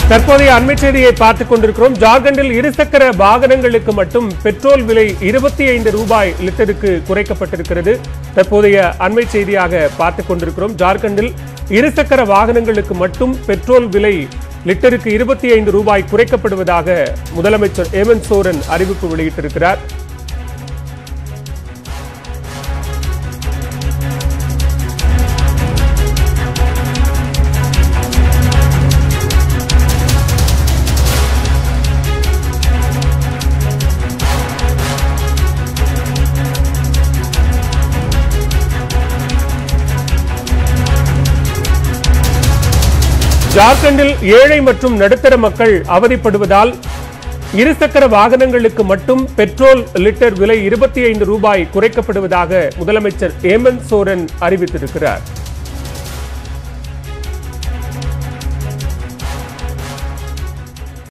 தற்போதைய அண்மை செய்தியை பார்த்துக் கொண்டிருக்கிறோம். ஜார்க்கண்டில் இருசக்கர வாகனங்களுக்கு மட்டும் பெட்ரோல் விலை 25 ரூபாய் லிட்டருக்கு குறைக்கப்பட்டிருக்கிறது. தற்போதைய அண்மை செய்தியாக பார்த்துக் கொண்டிருக்கிறோம். ஜார்க்கண்டில் இருசக்கர வாகனங்களுக்கு மட்டும் பெட்ரோல் விலை லிட்டருக்கு 25 ரூபாய் குறைக்கப்படுவதாக முதலமைச்சர் ஹேமந்த் சோரன் அறிவிப்பு வெளியிட்டிருக்கிறார். ஜார்க்கண்டில் ஏழை மற்றும் நடுத்தர மக்கள் அவதிப்படுவதால் இருசக்கர வாகனங்களுக்கு மட்டும் பெட்ரோல் லிட்டர் விலை 25 ரூபாய் குறைக்கப்படுவதாக முதலமைச்சர் ஹேமந்த் சோரன் அறிவித்திருக்கிறார்.